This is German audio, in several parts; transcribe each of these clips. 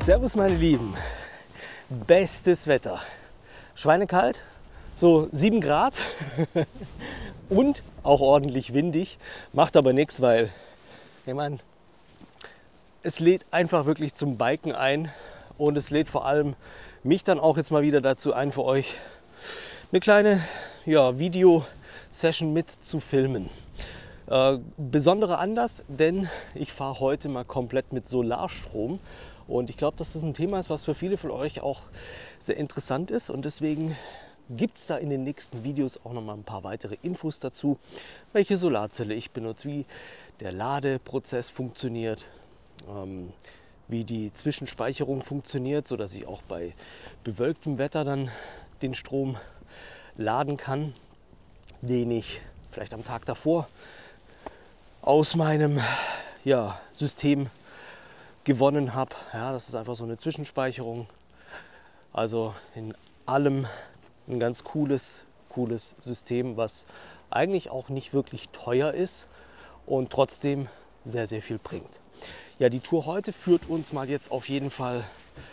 Servus meine Lieben, bestes Wetter, schweinekalt, so 7 Grad und auch ordentlich windig, macht aber nichts, weil ich meine, es lädt einfach wirklich zum Biken ein und es lädt vor allem mich dann auch jetzt mal wieder dazu ein, für euch eine kleine Video-Session mit zu filmen. Besonderer Anlass, denn ich fahre heute mal komplett mit Solarstrom und ich glaube, dass das ein Thema ist, was für viele von euch auch sehr interessant ist und deswegen gibt es da in den nächsten Videos auch noch mal ein paar weitere Infos dazu, welche Solarzelle ich benutze, wie der Ladeprozess funktioniert, wie die Zwischenspeicherung funktioniert, sodass ich auch bei bewölktem Wetter dann den Strom laden kann, den ich vielleicht am Tag davor aus meinem System gewonnen habe. Ja, das ist einfach so eine Zwischenspeicherung. Also in allem ein ganz cooles System, was eigentlich auch nicht wirklich teuer ist und trotzdem sehr, sehr viel bringt. Ja, die Tour heute führt uns mal jetzt auf jeden Fall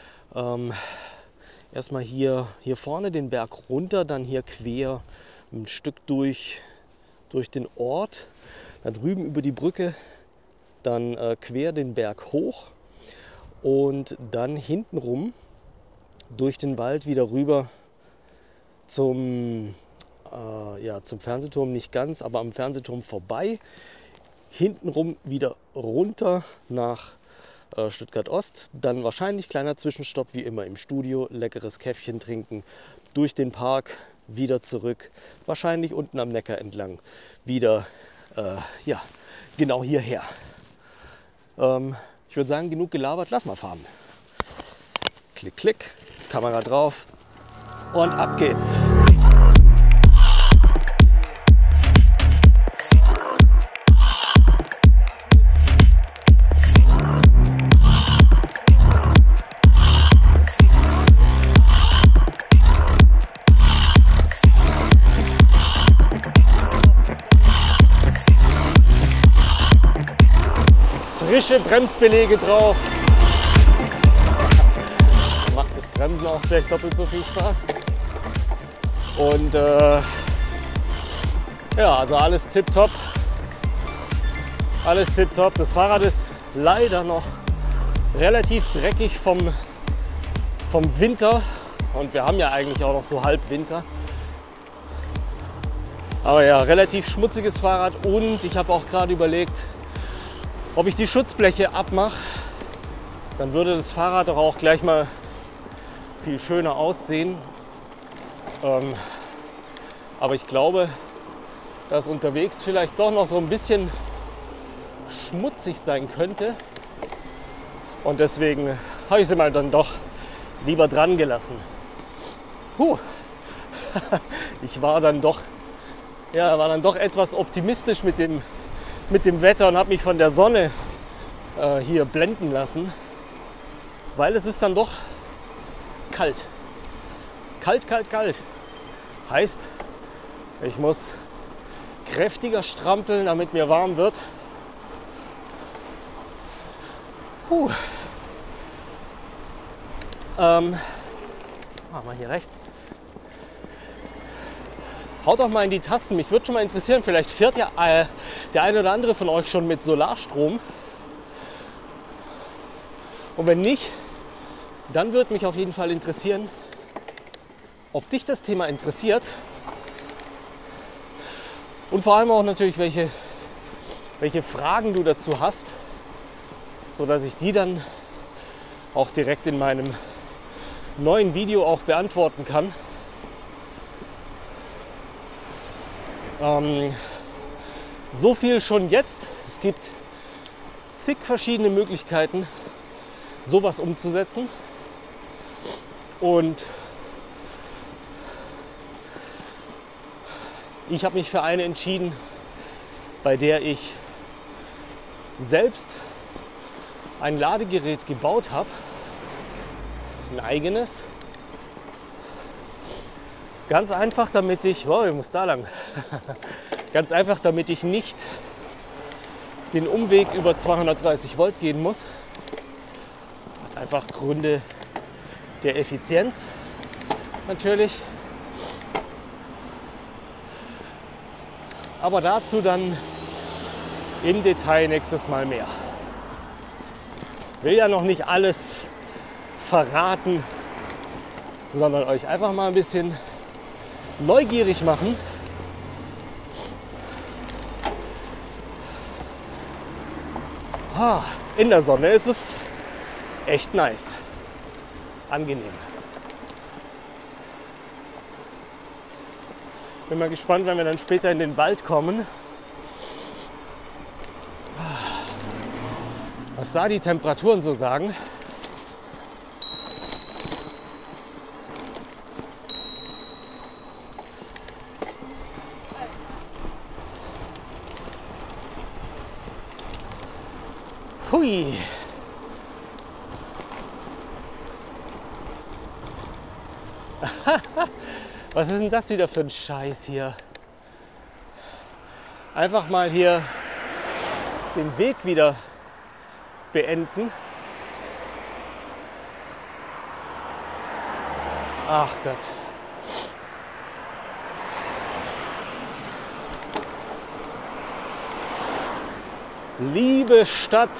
erstmal hier vorne den Berg runter, dann hier quer ein Stück durch den Ort, da drüben über die Brücke, dann quer den Berg hoch und dann hintenrum durch den Wald wieder rüber zum Fernsehturm, nicht ganz, aber am Fernsehturm vorbei, hintenrum wieder runter nach Stuttgart Ost, dann wahrscheinlich kleiner Zwischenstopp wie immer im Studio, leckeres Käffchen trinken, durch den Park, wieder zurück, wahrscheinlich unten am Neckar entlang, wieder genau hierher. Ich würde sagen, genug gelabert, lass mal fahren. Klick, klick, Kamera drauf und ab geht's. Frische Bremsbeläge drauf. Macht das Bremsen auch vielleicht doppelt so viel Spaß. Und also alles tipptopp. Alles tipptopp. Das Fahrrad ist leider noch relativ dreckig vom Winter. Und wir haben ja eigentlich auch noch so Halbwinter. Aber ja, relativ schmutziges Fahrrad und ich habe auch gerade überlegt, ob ich die Schutzbleche abmache, dann würde das Fahrrad doch auch gleich mal viel schöner aussehen. Aber ich glaube, dass unterwegs vielleicht doch noch so ein bisschen schmutzig sein könnte. Und deswegen habe ich sie mal dann doch lieber dran gelassen. Ich war dann doch etwas optimistisch mit dem Wetter und habe mich von der Sonne hier blenden lassen, weil es ist dann doch kalt. Kalt. Heißt, ich muss kräftiger strampeln, damit mir warm wird. Machen wir hier rechts. Haut doch mal in die Tasten. Mich würde schon mal interessieren, vielleicht fährt ja der eine oder andere von euch schon mit Solarstrom. Und wenn nicht, dann würde mich auf jeden Fall interessieren, ob dich das Thema interessiert. Und vor allem auch natürlich, welche Fragen du dazu hast, sodass ich die dann auch direkt in meinem neuen Video auch beantworten kann. So viel schon jetzt. Es gibt zig verschiedene Möglichkeiten, sowas umzusetzen. Und ich habe mich für eine entschieden, bei der ich selbst ein Ladegerät gebaut habe. Ein eigenes. Ganz einfach, damit ich, ich muss da lang. Ganz einfach, damit ich nicht den Umweg über 230 Volt gehen muss. Einfach Gründe der Effizienz natürlich. Aber dazu dann im Detail nächstes Mal mehr. Ich will ja noch nicht alles verraten, sondern euch einfach mal ein bisschen neugierig machen. In der Sonne ist es echt nice, angenehm. Bin mal gespannt, wenn wir dann später in den Wald kommen, was da die Temperaturen so sagen. Hui! Was ist denn das wieder für ein Scheiß hier? Einfach mal hier den Weg wieder beenden. Ach Gott. Liebe Stadt,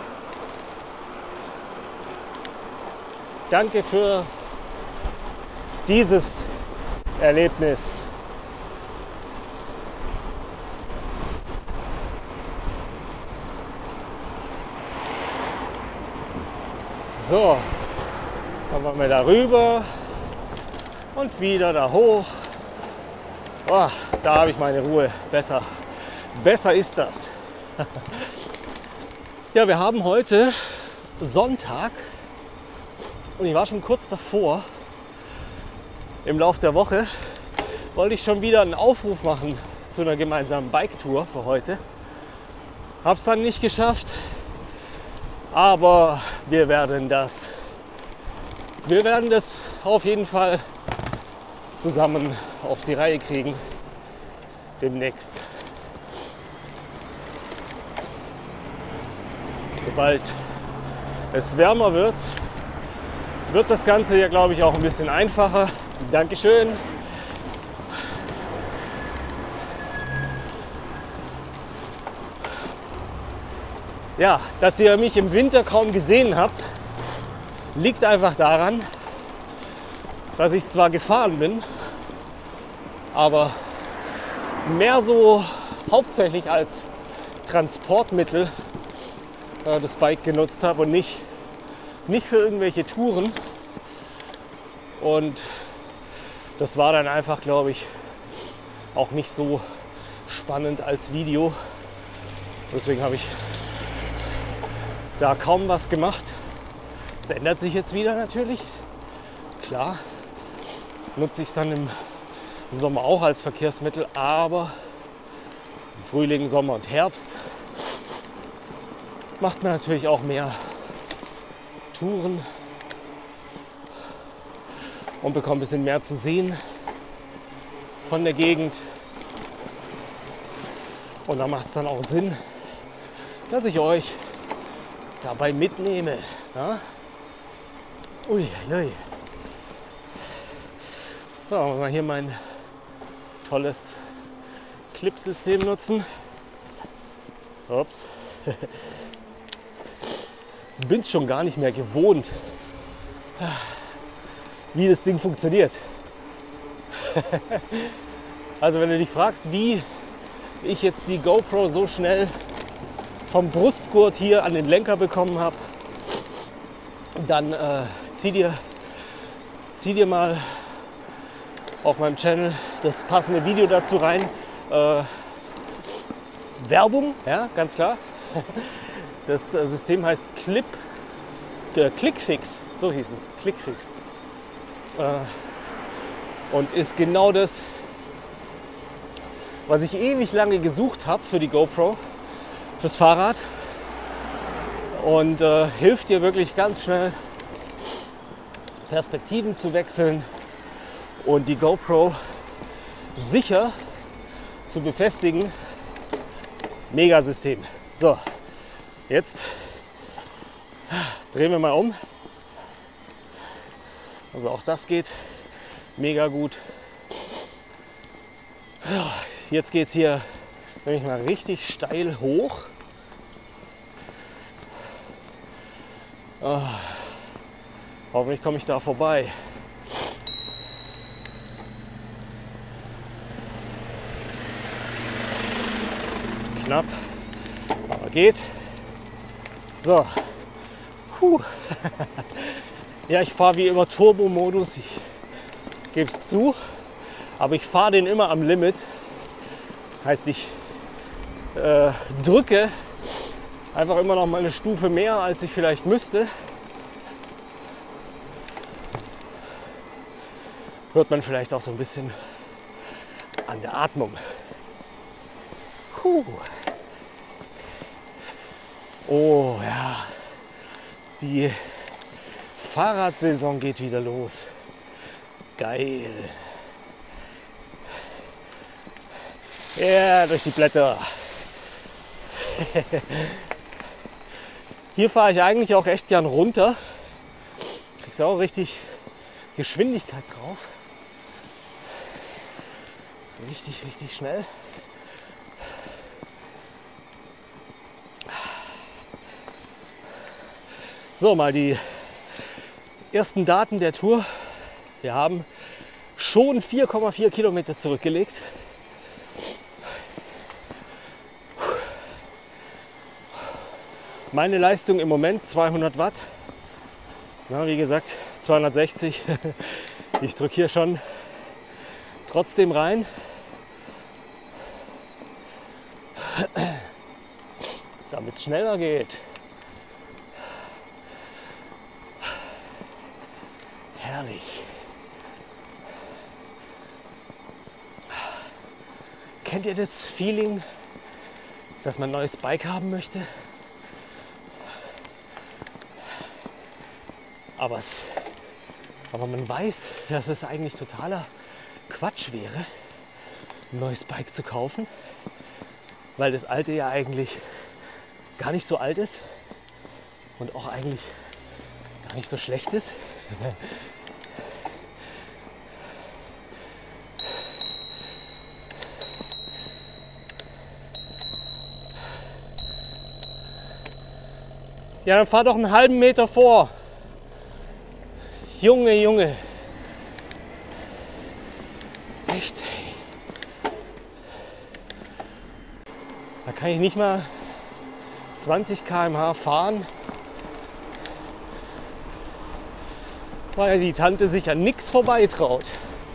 danke für dieses Erlebnis. So, kommen wir da rüber und wieder da hoch. Oh, da habe ich meine Ruhe. Besser ist das. Ja, wir haben heute Sonntag und ich war schon kurz davor. Im Laufe der Woche wollte ich schon wieder einen Aufruf machen zu einer gemeinsamen Bike-Tour für heute. Hab's dann nicht geschafft, aber wir werden das auf jeden Fall zusammen auf die Reihe kriegen demnächst. Sobald es wärmer wird, wird das Ganze ja, glaube ich, auch ein bisschen einfacher. Dankeschön. Ja, dass ihr mich im Winter kaum gesehen habt, liegt einfach daran, dass ich zwar gefahren bin, aber mehr so hauptsächlich als Transportmittel das Bike genutzt habe und nicht für irgendwelche Touren. Und das war dann einfach, glaube ich, auch nicht so spannend als Video. Deswegen habe ich da kaum was gemacht. Das ändert sich jetzt wieder natürlich. Klar, nutze ich es dann im Sommer auch als Verkehrsmittel, aber im Frühling, Sommer und Herbst macht man natürlich auch mehr Touren und bekommt ein bisschen mehr zu sehen von der Gegend. Und da macht es dann auch Sinn, dass ich euch dabei mitnehme. Ja? Ui, ui. So, muss man hier mein tolles Clip-System nutzen. Ups. Bin es schon gar nicht mehr gewohnt, wie das Ding funktioniert. Also wenn du dich fragst, wie ich jetzt die GoPro so schnell vom Brustgurt hier an den Lenker bekommen habe, dann zieh dir mal auf meinem Channel das passende Video dazu rein. Werbung, ja, ganz klar. Das System heißt ClickFix, so hieß es, ClickFix. Und ist genau das, was ich ewig lange gesucht habe für die GoPro, fürs Fahrrad. Und hilft dir wirklich ganz schnell, Perspektiven zu wechseln und die GoPro sicher zu befestigen. Megasystem. So, jetzt drehen wir mal um Also auch das geht mega gut. So, jetzt geht es hier nämlich mal richtig steil hoch. Oh, hoffentlich komme ich da vorbei. Knapp, aber geht. So. Puh. Ja, ich fahre wie immer Turbo-Modus, ich gebe es zu, aber ich fahre den immer am Limit. Heißt, ich drücke einfach immer noch mal eine Stufe mehr, als ich vielleicht müsste. Hört man vielleicht auch so ein bisschen an der Atmung. Puh. Oh ja, die Fahrradsaison geht wieder los. Geil. Ja, durch die Blätter. Hier fahre ich eigentlich auch echt gern runter. Kriegst auch richtig Geschwindigkeit drauf. Richtig, richtig schnell. So, mal die ersten Daten der Tour. Wir haben schon 4,4 Kilometer zurückgelegt. Meine Leistung im Moment 200 Watt. Na, wie gesagt, 260. Ich drücke hier schon trotzdem rein. Damit es schneller geht. Herrlich. Kennt ihr das Feeling, dass man ein neues Bike haben möchte? Aber man weiß, dass es eigentlich totaler Quatsch wäre, ein neues Bike zu kaufen, weil das alte ja eigentlich gar nicht so alt ist und auch eigentlich gar nicht so schlecht ist. Ja, dann fahr doch einen halben Meter vor. Junge, Junge. Echt. Da kann ich nicht mal 20 km/h fahren, weil die Tante sich an nichts vorbeitraut.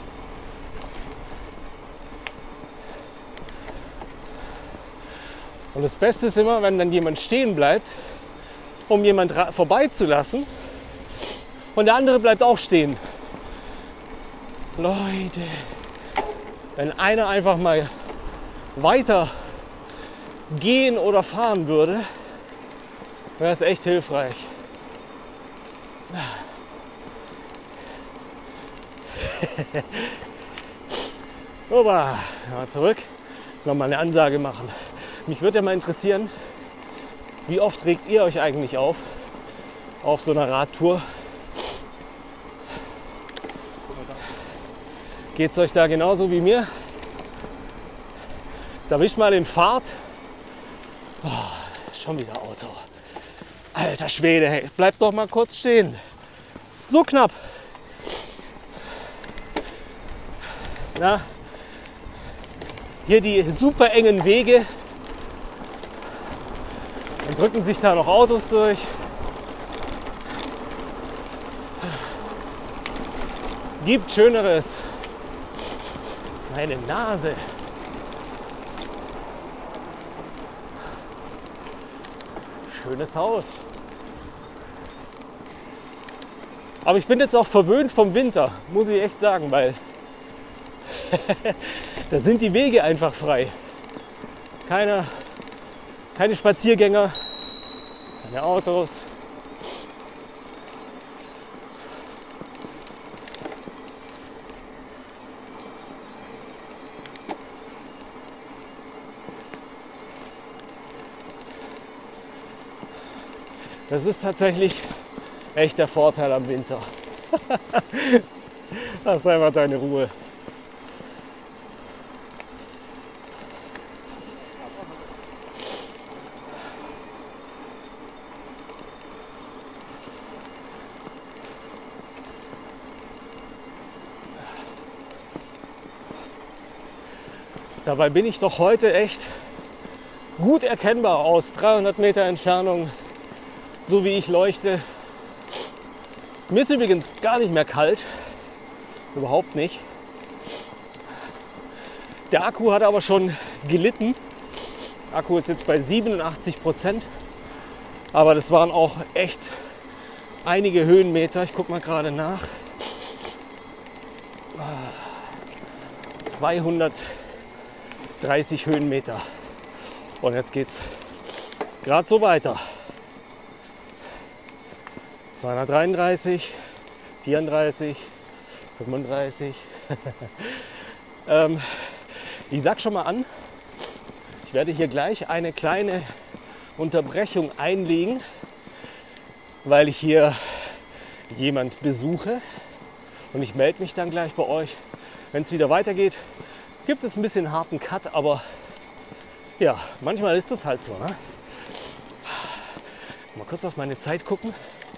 Und das Beste ist immer, wenn dann jemand stehen bleibt, um jemand vorbeizulassen, und der andere bleibt auch stehen. Leute, wenn einer einfach mal weiter gehen oder fahren würde, wäre es echt hilfreich. Opa, mal zurück, nochmal eine Ansage machen. Mich würde ja mal interessieren, wie oft regt ihr euch eigentlich auf so einer Radtour? Geht es euch da genauso wie mir? Da wischt mal in Fahrt. Oh, schon wieder Auto. Alter Schwede, hey, bleib doch mal kurz stehen. So knapp. Na, hier die super engen Wege. Dann drücken sich da noch Autos durch. Gibt Schöneres. Meine Nase. Schönes Haus. Aber ich bin jetzt auch verwöhnt vom Winter, muss ich echt sagen, weil da sind die Wege einfach frei. Keine Spaziergänger, keine Autos. Das ist tatsächlich echt der Vorteil am Winter. Lass einfach deine Ruhe. Dabei bin ich doch heute echt gut erkennbar aus 300 Meter Entfernung, so wie ich leuchte. Mir ist übrigens gar nicht mehr kalt, überhaupt nicht. Der Akku hat aber schon gelitten. Der Akku ist jetzt bei 87%, aber das waren auch echt einige Höhenmeter. Ich gucke mal gerade nach. 230 Höhenmeter. Und jetzt geht's gerade so weiter. 233, 34, 35. Ich sag schon mal an, ich werde hier gleich eine kleine Unterbrechung einlegen, weil ich hier jemand besuche. Und ich melde mich dann gleich bei euch. Wenn es wieder weitergeht, gibt es ein bisschen harten Cut, aber ja, manchmal ist das halt so. Ne? Mal kurz auf meine Zeit gucken.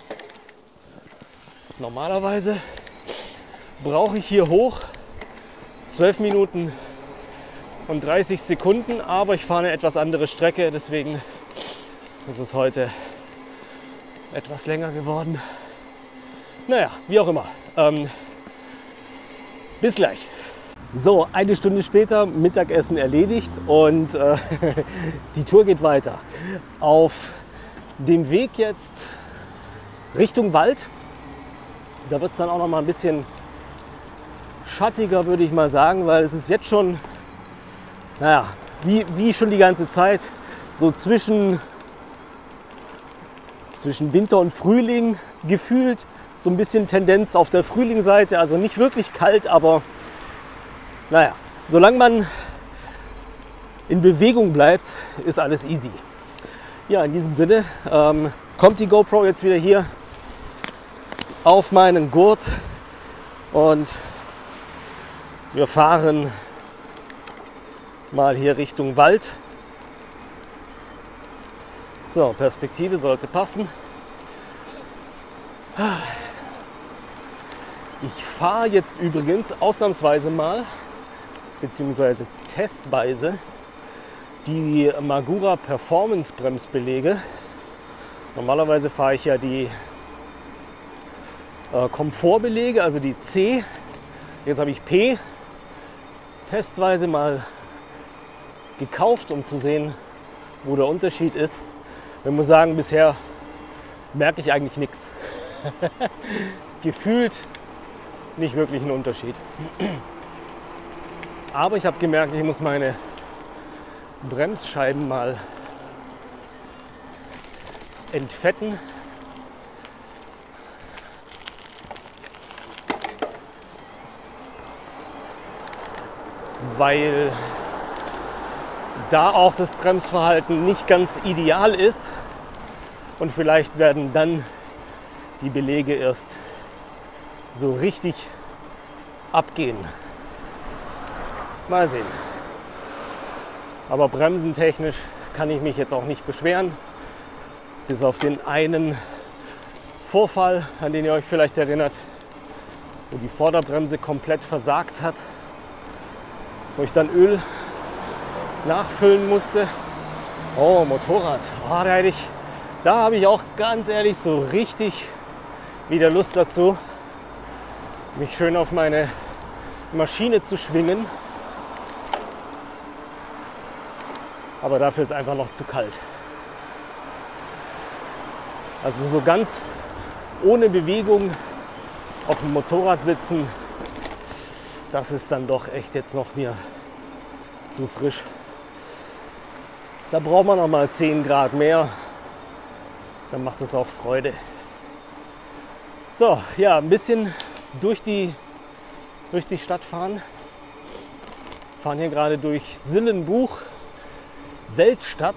Normalerweise brauche ich hier hoch 12 Minuten und 30 Sekunden, aber ich fahre eine etwas andere Strecke, deswegen ist es heute etwas länger geworden. Naja, wie auch immer. Bis gleich. So, eine Stunde später, Mittagessen erledigt und die Tour geht weiter. Auf dem Weg jetzt Richtung Wald. Da wird es dann auch noch mal ein bisschen schattiger, würde ich mal sagen, weil es ist jetzt schon, naja, wie schon die ganze Zeit, so zwischen Winter und Frühling gefühlt. So ein bisschen Tendenz auf der Frühlingsseite, also nicht wirklich kalt, aber naja, solange man in Bewegung bleibt, ist alles easy. Ja, in diesem Sinne kommt die GoPro jetzt wieder hier auf meinen Gurt und wir fahren mal hier Richtung Wald. So, Perspektive sollte passen. Ich fahre jetzt übrigens ausnahmsweise mal, beziehungsweise testweise, die Magura Performance Bremsbeläge. Normalerweise fahre ich ja die Komfortbelege, also die C. Jetzt habe ich P testweise mal gekauft, um zu sehen, wo der Unterschied ist. Ich muss sagen, bisher merke ich eigentlich nichts. Gefühlt nicht wirklich einen Unterschied. Aber ich habe gemerkt, ich muss meine Bremsscheiben mal entfetten. Weil da auch das Bremsverhalten nicht ganz ideal ist und vielleicht werden dann die Belege erst so richtig abgehen. Mal sehen. Aber bremsentechnisch kann ich mich jetzt auch nicht beschweren. Bis auf den einen Vorfall, an den ihr euch vielleicht erinnert, wo die Vorderbremse komplett versagt hat, wo ich dann Öl nachfüllen musste. Oh, Motorrad. Oh, da habe ich auch ganz ehrlich so richtig wieder Lust dazu, mich schön auf meine Maschine zu schwingen. Aber dafür ist einfach noch zu kalt. Also so ganz ohne Bewegung auf dem Motorrad sitzen, das ist dann doch echt jetzt noch mir zu frisch. Da braucht man noch mal 10 Grad mehr, dann macht es auch Freude. So, ja, ein bisschen durch die Stadt fahren. Wir fahren hier gerade durch Sillenbuch, Weltstadt,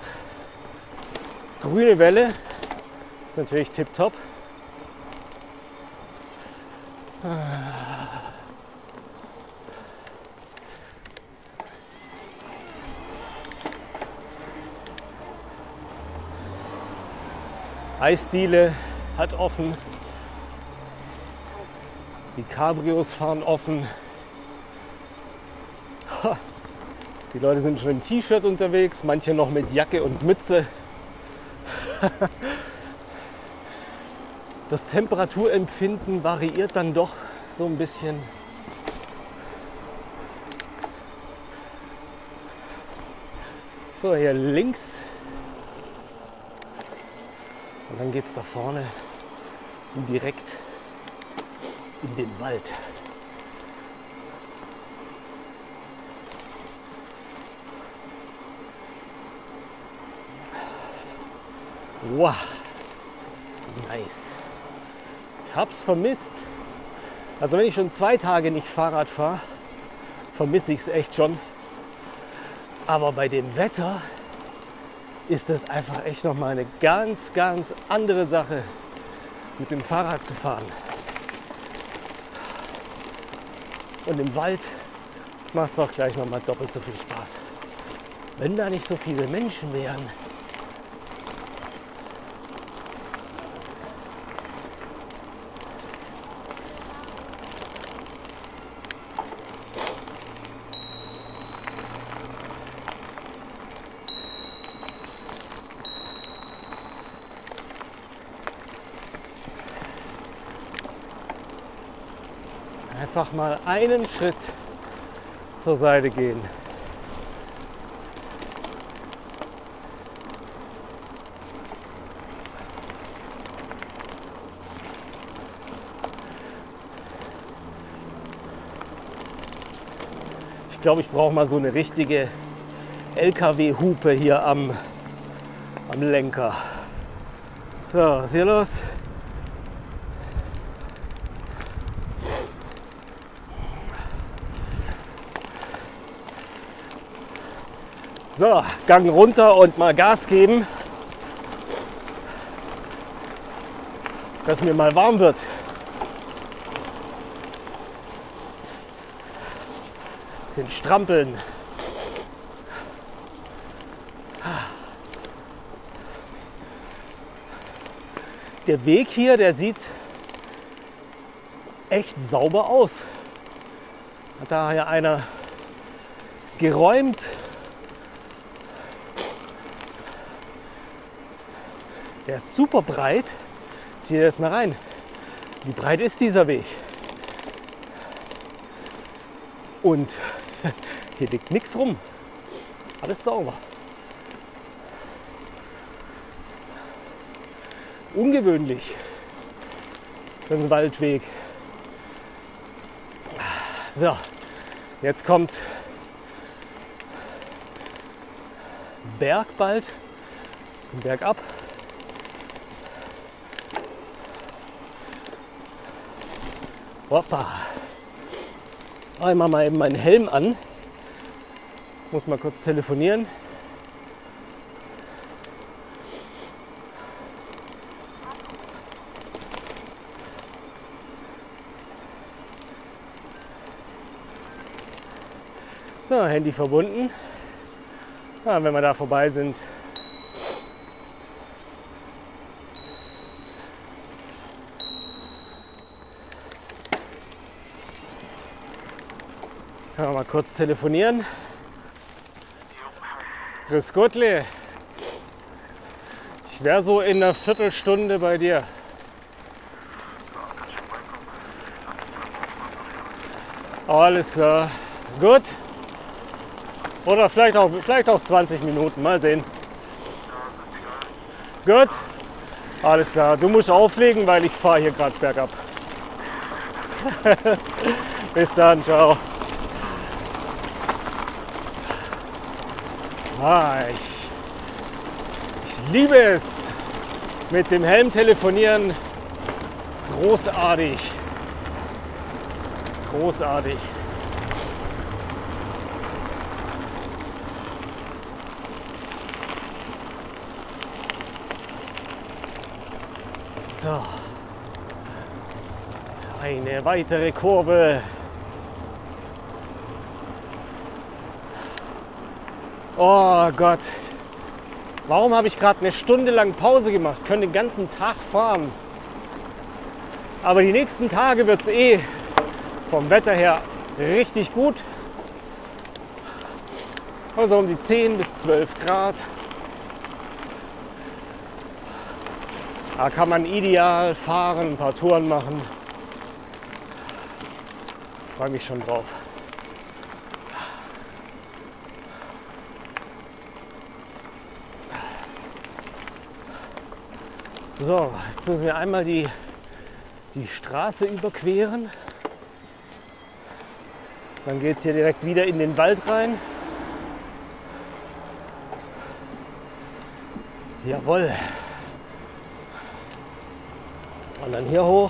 grüne Welle, ist natürlich tipptopp. Eisdiele hat offen. Die Cabrios fahren offen. Die Leute sind schon im T-Shirt unterwegs, manche noch mit Jacke und Mütze. Das Temperaturempfinden variiert dann doch so ein bisschen. So, hier links. Und dann geht es da vorne direkt in den Wald. Wow, nice. Ich hab's vermisst. Also wenn ich schon 2 Tage nicht Fahrrad fahre, vermisse ich es echt schon. Aber bei dem Wetter ist es einfach echt noch mal eine ganz, ganz andere Sache, mit dem Fahrrad zu fahren. Und im Wald macht es auch gleich noch mal doppelt so viel Spaß. Wenn da nicht so viele Menschen wären. Einfach mal einen Schritt zur Seite gehen. Ich glaube, ich brauche mal so eine richtige LKW-Hupe hier am Lenker. So, was ist hier los? So, Gang runter und mal Gas geben, dass mir mal warm wird. Bisschen strampeln. Der Weg hier, der sieht echt sauber aus. Hat da ja einer geräumt. Der ist super breit. Zieh dir das mal rein. Wie breit ist dieser Weg? Und hier liegt nichts rum. Alles sauber. Ungewöhnlich für einen Waldweg. So, jetzt kommt Berg bald. Zum Berg ab. Hoppa. Ich mache mal eben meinen Helm an. Muss mal kurz telefonieren. So, Handy verbunden. Ja, wenn wir da vorbei sind. Können wir mal kurz telefonieren. Grüß Gottle. Ich wäre so in einer Viertelstunde bei dir. Alles klar. Gut. Oder vielleicht auch 20 Minuten. Mal sehen. Gut. Alles klar. Du musst auflegen, weil ich fahre hier gerade bergab. Bis dann. Ciao. Ich liebe es, mit dem Helm telefonieren. Großartig. Großartig. So. Eine weitere Kurve. Oh Gott. Warum habe ich gerade eine Stunde lang Pause gemacht? Ich könnte den ganzen Tag fahren. Aber die nächsten Tage wird es vom Wetter her richtig gut. Also um die 10 bis 12 Grad. Da kann man ideal fahren, ein paar Touren machen. Ich freue mich schon drauf. So, jetzt müssen wir einmal die Straße überqueren. Dann geht es hier direkt wieder in den Wald rein. Jawohl. Und dann hier hoch.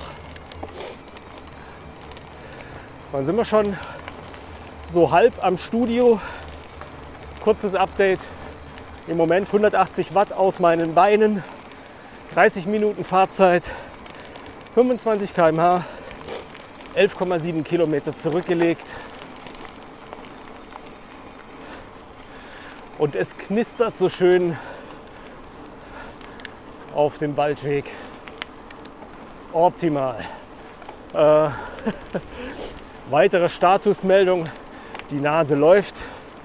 Dann sind wir schon so halb am Studio. Kurzes Update. Im Moment 180 Watt aus meinen Beinen. 30 Minuten Fahrzeit. 25 km/h. 11,7 Kilometer zurückgelegt. Und es knistert so schön auf dem Waldweg. Optimal. Weitere Statusmeldung. Die Nase läuft.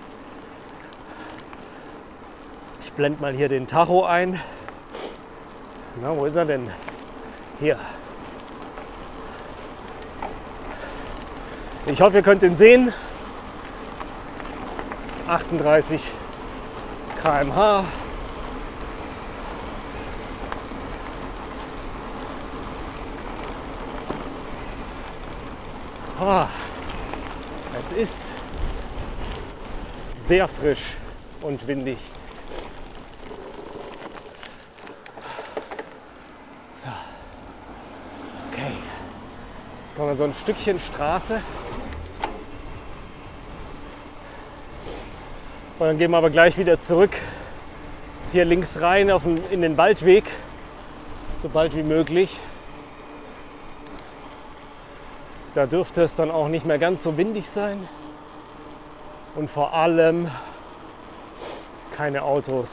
Ich blende mal hier den Tacho ein. Na, wo ist er denn? Hier. Ich hoffe, ihr könnt ihn sehen. 38 km/h. Es ist sehr frisch und windig. So. Okay. Jetzt kommen wir so ein Stückchen Straße. Und dann gehen wir aber gleich wieder zurück hier links rein in den Waldweg, so bald wie möglich. Da dürfte es dann auch nicht mehr ganz so windig sein und vor allem keine Autos.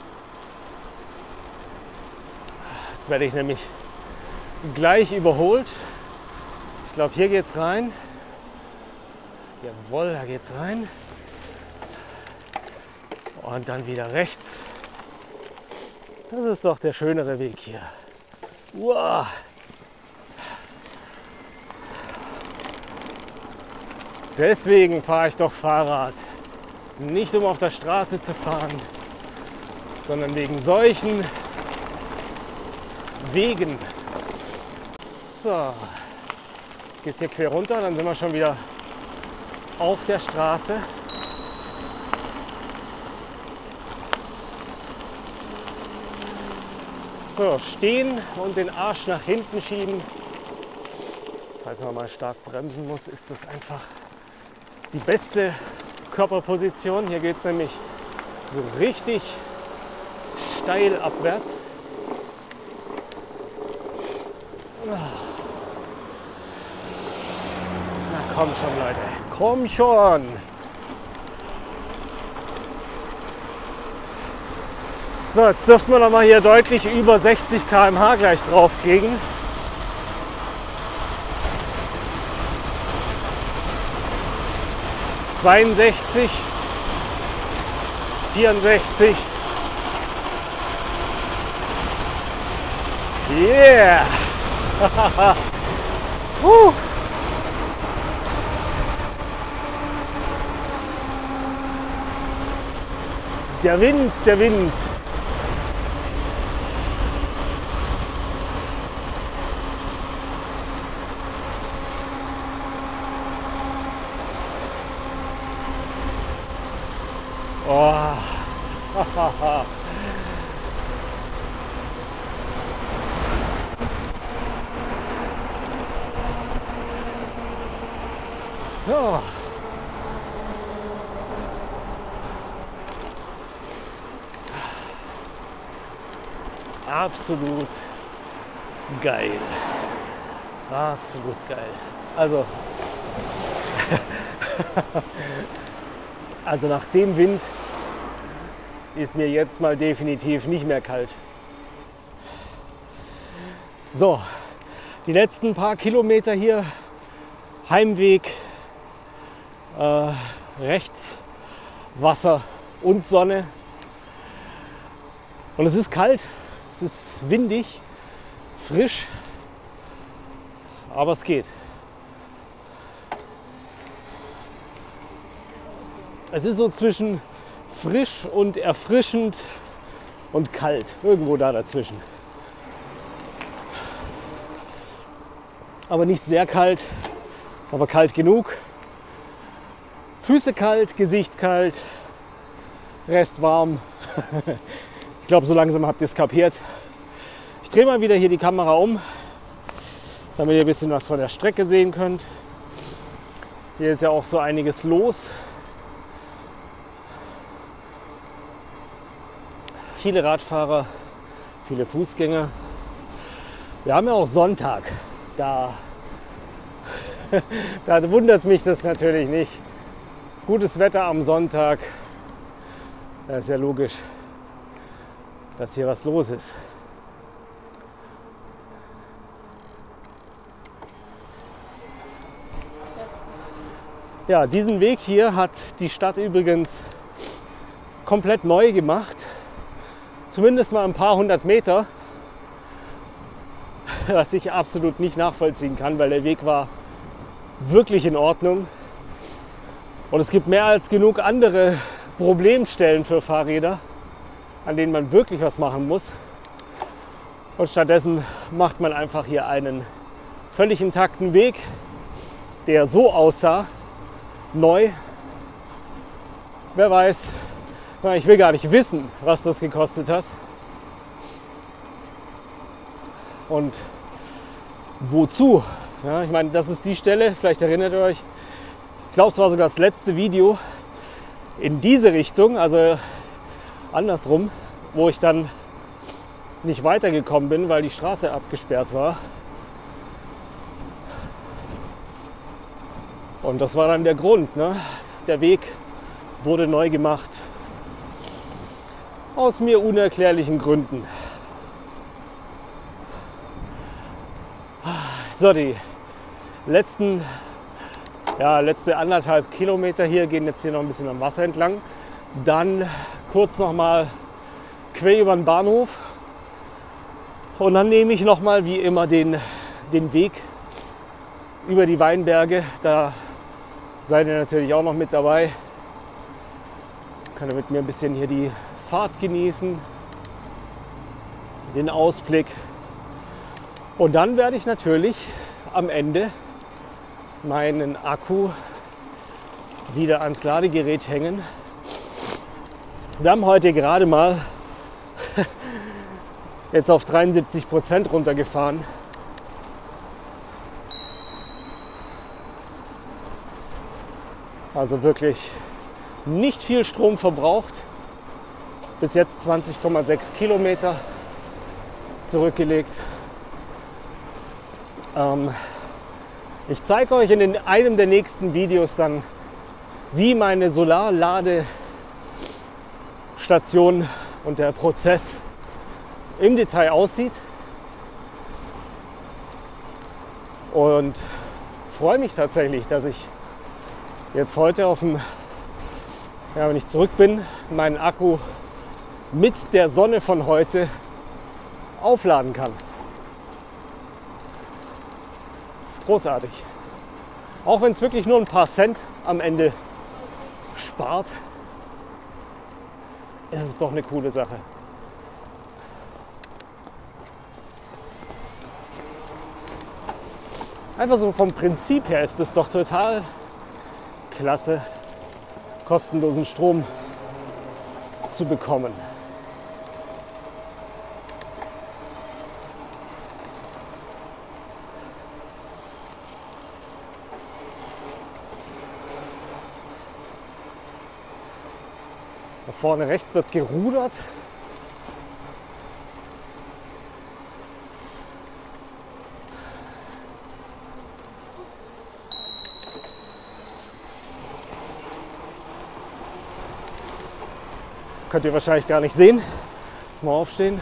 Jetzt werde ich nämlich gleich überholt. Ich glaube, hier geht's rein. Jawohl, da geht's rein. Und dann wieder rechts. Das ist doch der schönere Weg hier. Wow. Deswegen fahre ich doch Fahrrad. Nicht um auf der Straße zu fahren, sondern wegen solchen Wegen. So, geht's hier quer runter, dann sind wir schon wieder auf der Straße. So, stehen und den Arsch nach hinten schieben. Falls man mal stark bremsen muss, ist das einfach die beste Körperposition. Hier geht es nämlich so richtig steil abwärts. Na komm schon, Leute, komm schon! So, jetzt dürften wir noch mal hier deutlich über 60 km/h gleich drauf kriegen. ...62, 64. Yeah! Der Wind, der Wind. Oh. So. Absolut geil. Absolut geil. Also, also nach dem Wind ist mir jetzt mal definitiv nicht mehr kalt. So, die letzten paar Kilometer hier, Heimweg, rechts Wasser und Sonne. Und es ist kalt, es ist windig, frisch, aber es geht. Es ist so zwischen frisch und erfrischend und kalt, irgendwo da dazwischen. Aber nicht sehr kalt, aber kalt genug. Füße kalt, Gesicht kalt, Rest warm. Ich glaube, so langsam habt ihr es kapiert. Ich drehe mal wieder hier die Kamera um, damit ihr ein bisschen was von der Strecke sehen könnt. Hier ist ja auch so einiges los. Viele Radfahrer, viele Fußgänger. Wir haben ja auch Sonntag. Da wundert mich das natürlich nicht. Gutes Wetter am Sonntag. Da ist ja logisch, dass hier was los ist. Ja, diesen Weg hier hat die Stadt übrigens komplett neu gemacht. Zumindest mal ein paar hundert Meter. Was ich absolut nicht nachvollziehen kann, weil der Weg war wirklich in Ordnung. Und es gibt mehr als genug andere Problemstellen für Fahrräder, an denen man wirklich was machen muss. Und stattdessen macht man einfach hier einen völlig intakten Weg, der so aussah, neu. Wer weiß, ich will gar nicht wissen, was das gekostet hat. Und wozu? Ja, ich meine, das ist die Stelle, vielleicht erinnert ihr euch, ich glaube, es war sogar das letzte Video in diese Richtung, also andersrum, wo ich dann nicht weitergekommen bin, weil die Straße abgesperrt war. Und das war dann der Grund, ne? Der Weg wurde neu gemacht. Aus mir unerklärlichen Gründen. So, die letzte 1,5 Kilometer hier gehen jetzt hier noch ein bisschen am Wasser entlang. Dann kurz noch mal quer über den Bahnhof. Und dann nehme ich noch mal wie immer den Weg über die Weinberge. Da seid ihr natürlich auch noch mit dabei. Könnt ihr mit mir ein bisschen hier die Fahrt genießen, den Ausblick. Und dann werde ich natürlich am Ende meinen Akku wieder ans Ladegerät hängen. Wir haben heute gerade mal jetzt auf 73% runtergefahren. Also wirklich nicht viel Strom verbraucht. Bis jetzt 20,6 Kilometer zurückgelegt. Ich zeige euch in einem der nächsten Videos dann, wie meine Solarladestation und der Prozess im Detail aussieht. Und freue mich tatsächlich, dass ich jetzt heute wenn ich zurück bin, meinen Akku mit der Sonne von heute aufladen kann. Das ist großartig. Auch wenn es wirklich nur ein paar Cent am Ende spart, ist es doch eine coole Sache. Einfach so vom Prinzip her ist es doch total klasse, kostenlosen Strom zu bekommen. Da vorne rechts wird gerudert. Könnt ihr wahrscheinlich gar nicht sehen. Jetzt mal aufstehen.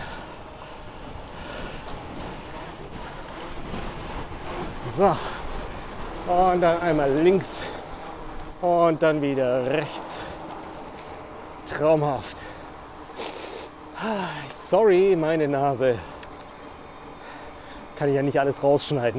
So. Und dann einmal links und dann wieder rechts. Traumhaft. Sorry, meine Nase. Kann ich ja nicht alles rausschneiden.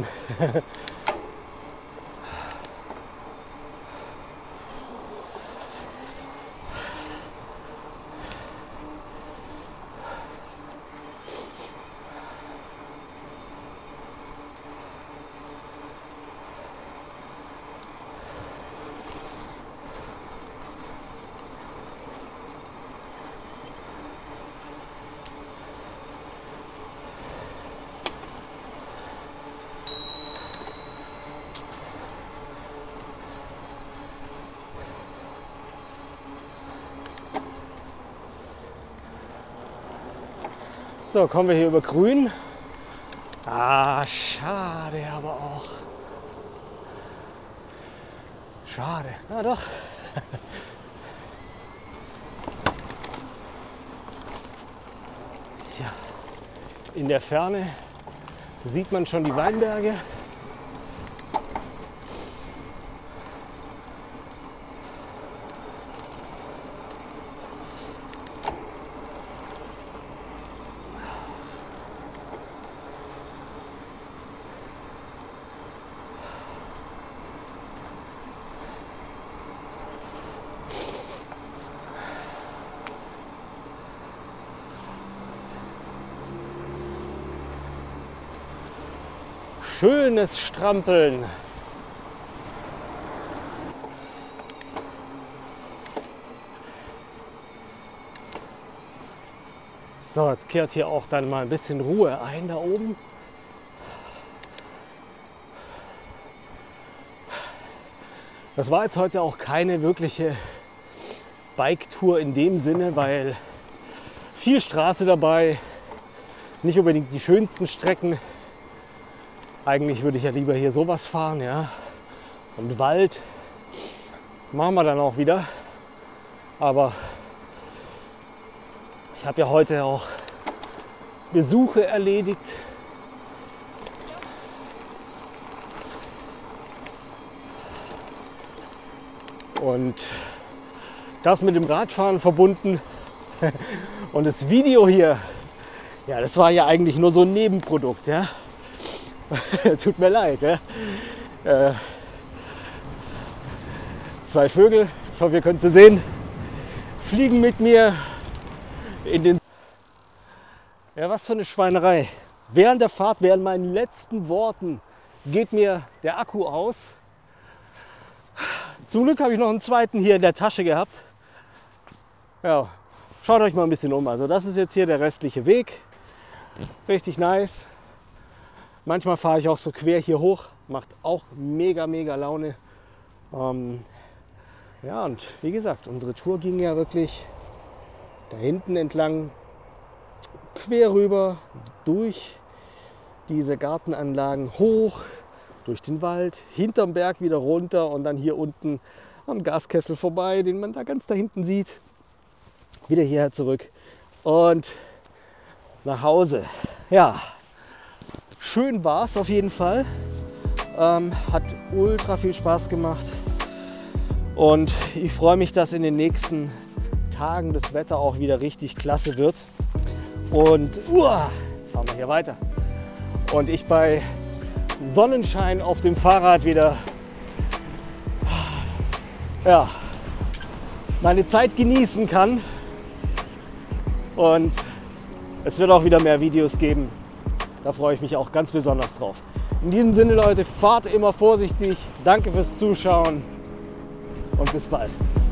So, kommen wir hier über Grün. Ah, schade aber auch. Schade. Na doch. Ja, in der Ferne sieht man schon die Weinberge. Schönes Strampeln. So, jetzt kehrt hier auch dann mal ein bisschen Ruhe ein da oben. Das war jetzt heute auch keine wirkliche Bike-Tour in dem Sinne, weil viel Straße dabei, nicht unbedingt die schönsten Strecken. Eigentlich würde ich ja lieber hier sowas fahren, ja. Und Wald machen wir dann auch wieder. Aber ich habe ja heute auch Besuche erledigt. Und das mit dem Radfahren verbunden. Und das Video hier, ja, das war ja eigentlich nur so ein Nebenprodukt, ja. Tut mir leid. Ja? 2 Vögel, ich hoffe, ihr könnt sie sehen, fliegen mit mir in den... Ja, was für eine Schweinerei. Während der Fahrt, während meinen letzten Worten, geht mir der Akku aus. Zum Glück habe ich noch einen zweiten hier in der Tasche gehabt. Ja, schaut euch mal ein bisschen um. Also das ist jetzt hier der restliche Weg. Richtig nice. Manchmal fahre ich auch so quer hier hoch, macht auch mega, mega Laune. Ja, und wie gesagt, unsere Tour ging ja wirklich da hinten entlang, quer rüber, durch diese Gartenanlagen hoch, durch den Wald, hinterm Berg wieder runter und dann hier unten am Gaskessel vorbei, den man da ganz da hinten sieht. Wieder hierher zurück und nach Hause. Ja. Schön war es auf jeden Fall, hat ultra viel Spaß gemacht und ich freue mich, dass in den nächsten Tagen das Wetter auch wieder richtig klasse wird und fahren wir hier weiter und ich bei Sonnenschein auf dem Fahrrad wieder ja, meine Zeit genießen kann und es wird auch wieder mehr Videos geben. Da freue ich mich auch ganz besonders drauf. In diesem Sinne, Leute, fahrt immer vorsichtig. Danke fürs Zuschauen und bis bald.